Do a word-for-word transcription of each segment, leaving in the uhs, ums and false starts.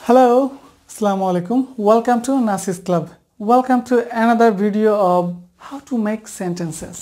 Hello, Assalamu alaikum. Welcome to Nasis Club. Welcome to another video of how to make sentences.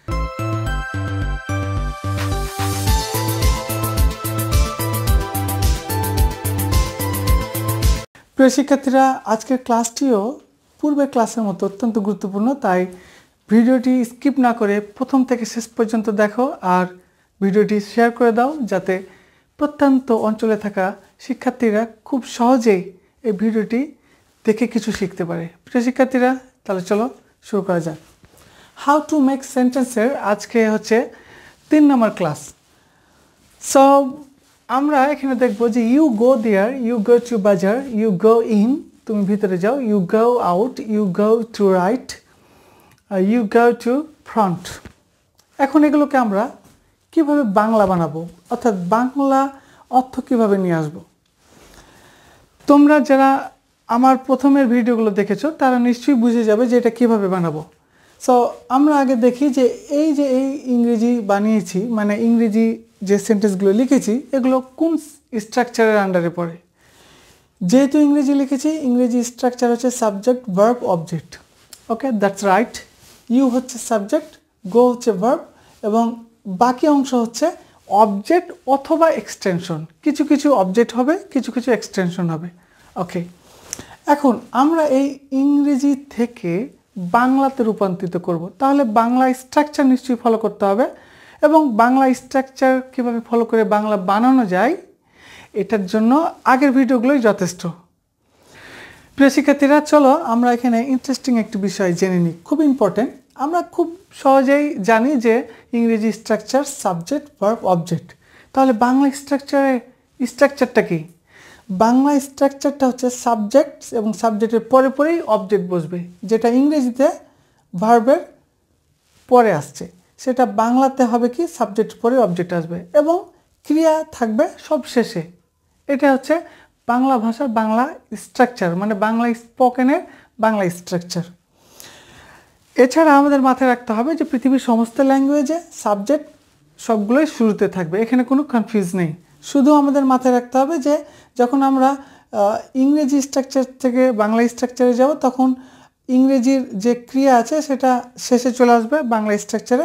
প্রিয় শিক্ষার্থীরা, আজকের ক্লাসটিও পূর্বের ক্লাসের মতো অত্যন্ত গুরুত্বপূর্ণ, তাই ভিডিওটি স্কিপ না করে প্রথম থেকে শেষ পর্যন্ত দেখো আর ভিডিওটি শেয়ার করে দাও যাতে প্রত্যন্ত অঞ্চলে থাকা শিক্ষার্থীরা খুব সহজেই এই ভিডিওটি দেখে কিছু শিখতে পারে। প্রিয় শিক্ষার্থীরা, তাহলে চলো শুরু করা যাক। হাউ টু মেক সেন্টেন্সের আজকে হচ্ছে তিন নম্বর ক্লাস। সো আমরা এখানে দেখব যে you go there, you go to bazaar, you go in, তুমি ভিতরে যাও, you go out, you go to right, you go to front. এখন এগুলোকে আমরা কিভাবে বাংলা বানাবো, অর্থাৎ বাংলা অর্থ কিভাবে নিয়ে আসবো। তোমরা যারা আমার প্রথমের ভিডিওগুলো দেখেছো তারা নিশ্চয়ই বুঝে যাবে যে এটা কীভাবে বানাবো। সো আমরা আগে দেখি যে এই যে এই ইংরেজি বানিয়েছি, মানে ইংরেজি যে সেন্টেন্সগুলো লিখেছি এগুলো কোন স্ট্রাকচারের আন্ডারে পড়ে। যেহেতু ইংরেজি লিখেছি, ইংরেজি স্ট্রাকচার হচ্ছে subject, verb, object. Okay, that's right. You হচ্ছে সাবজেক্ট, গো হচ্ছে ভার্ব এবং বাকি অংশ হচ্ছে অবজেক্ট অথবা এক্সটেনশন। কিছু কিছু অবজেক্ট হবে, কিছু কিছু এক্সটেনশন হবে। ওকে, এখন আমরা এই ইংরেজি থেকে বাংলাতে রূপান্তরিত করব, তাহলে বাংলা স্ট্রাকচার নিশ্চয়ই ফলো করতে হবে এবং বাংলা স্ট্রাকচার কীভাবে ফলো করে বাংলা বানানো যায় এটার জন্য আগের ভিডিওগুলোই যথেষ্ট। প্রিয় শিক্ষার্থীরা, চলো আমরা এখানে ইন্টারেস্টিং একটি বিষয় জেনে নিই, খুব ইম্পর্টেন্ট। আমরা খুব সহজেই জানি যে ইংরেজি স্ট্রাকচার সাবজেক্ট, ভার্ব, অবজেক্ট। তাহলে বাংলা স্ট্রাকচারে স্ট্রাকচারটা কি? বাংলা স্ট্রাকচারটা হচ্ছে সাবজেক্ট এবং সাবজেক্টের পরে পরেই অবজেক্ট বসবে, যেটা ইংরেজিতে ভার্বের পরে আসছে সেটা বাংলাতে হবে কি সাবজেক্ট পরে অবজেক্ট আসবে এবং ক্রিয়া থাকবে সব শেষে। এটা হচ্ছে বাংলা ভাষার বাংলা স্ট্রাকচার, মানে বাংলা স্পোকেনের বাংলা স্ট্রাকচার। এছাড়া আমাদের মাথায় রাখতে হবে যে পৃথিবীর সমস্ত ল্যাঙ্গুয়েজে সাবজেক্ট সবগুলোই শুরুতে থাকবে, এখানে কোনো কনফিউজ নেই। শুধু আমাদের মাথায় রাখতে হবে যে যখন আমরা ইংরেজি স্ট্রাকচার থেকে বাংলা স্ট্রাকচারে যাব তখন ইংরেজির যে ক্রিয়া আছে সেটা শেষে চলে আসবে বাংলা স্ট্রাকচারে,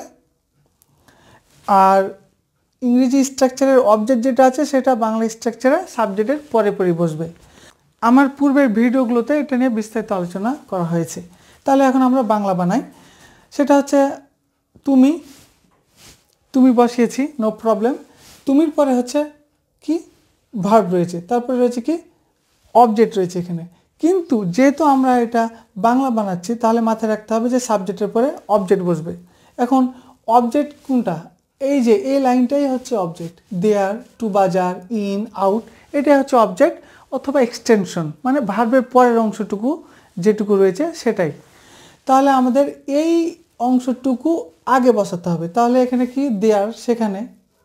আর ইংরেজি স্ট্রাকচারের অবজেক্ট যেটা আছে সেটা বাংলা স্ট্রাকচারে সাবজেক্টের পরে পরে বসবে। আমার পূর্বের ভিডিওগুলোতে এটা নিয়ে বিস্তারিত আলোচনা করা হয়েছে। তাহলে এখন আমরা বাংলা বানাই। সেটা হচ্ছে তুমি, তুমি বসিয়েছি, নো প্রবলেম। তুমির পরে হচ্ছে কি ভার্ব রয়েছে, তারপরে রয়েছে কি অবজেক্ট রয়েছে এখানে। কিন্তু যেহেতু আমরা এটা বাংলা বানাচ্ছি তাহলে মাথায় রাখতে হবে যে সাবজেক্টের পরে অবজেক্ট বসবে। এখন অবজেক্ট কোনটা? এই যে এই লাইনটাই হচ্ছে object. There, to bazaar, in, out, এটাই হচ্ছে অবজেক্ট অথবা এক্সটেনশন, মানে ভার্বের পরের অংশটুকু যেটুকু রয়েছে সেটাই। তাহলে আমাদের এই অংশটুকু আগে বসাতে হবে। তাহলে এখানে কি দেয়ার, সেখানে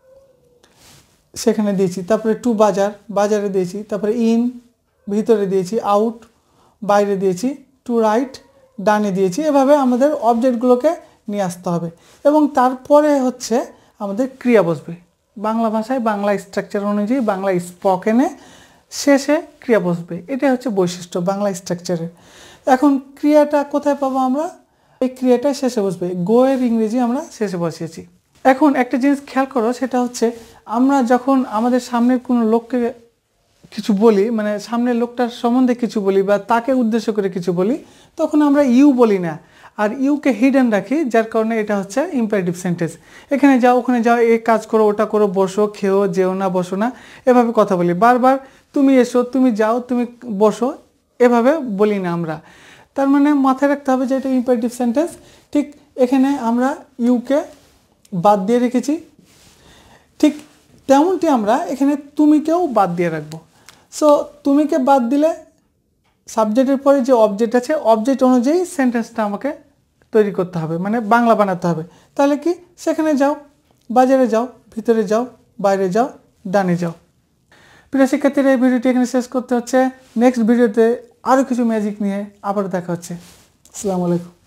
সেখানে দিয়েছি, তারপরে টু বাজার, বাজারে দিয়েছি, তারপরে ইন, ভিতরে দিয়েছি, আউট, বাইরে দিয়েছি, টু রাইট, ডানে দিয়েছি। এভাবে আমাদের অবজেক্টগুলোকে নিয়ে আসতে হবে এবং তারপরে হচ্ছে আমাদের ক্রিয়া বসবে। বাংলা ভাষায় বাংলা স্ট্রাকচার অনুযায়ী বাংলা স্পোকেনে শেষে ক্রিয়া বসবে। এটাই হচ্ছে বৈশিষ্ট্য বাংলা স্ট্রাকচারের। এখন ক্রিয়াটা কোথায় পাবো আমরা? এই ক্রিয়াটা শেষে বসবে। গো এর ইংরেজি আমরা শেষে বসিয়েছি। এখন একটা জিনিস খেয়াল করো, সেটা হচ্ছে আমরা যখন আমাদের সামনের কোনো লোককে কিছু বলি, মানে সামনের লোকটার সম্বন্ধে কিছু বলি বা তাকে উদ্দেশ্য করে কিছু বলি, তখন আমরা ইউ বলি না, আর ইউকে হিডেন রাখি, যার কারণে এটা হচ্ছে ইম্পারেটিভ সেন্টেন্স। এখানে যাও, ওখানে যাও, এই কাজ করো, ওটা করো, বসো, খেও, যেও না, বসো না, এভাবে কথা বলি। বারবার তুমি এসো, তুমি যাও, তুমি বসো, এভাবে বলি না আমরা। তার মানে মাথায় রাখতে হবে যে এটা ইম্পারেটিভ সেন্টেন্স। ঠিক এখানে আমরা ইউকে বাদ দিয়ে রেখেছি, ঠিক তেমনটি আমরা এখানে তুমিকেও বাদ দিয়ে রাখবো। সো তুমিকে বাদ দিলে সাবজেক্টের পরে যে অবজেক্ট আছে অবজেক্ট অনুযায়ী সেন্টেন্সটা আমাকে তৈরি করতে হবে, মানে বাংলা বানাতে হবে। তাহলে কি সেখানে যাও, বাজারে যাও, ভিতরে যাও, বাইরে যাও, ডানে যাও। প্রিয় শিক্ষার্থীরা, এই ভিডিওটি এখানে শেষ করতে হচ্ছে। নেক্সট ভিডিওতে আরও কিছু ম্যাজিক নিয়ে আবার দেখা হচ্ছে। আসসালামু আলাইকুম।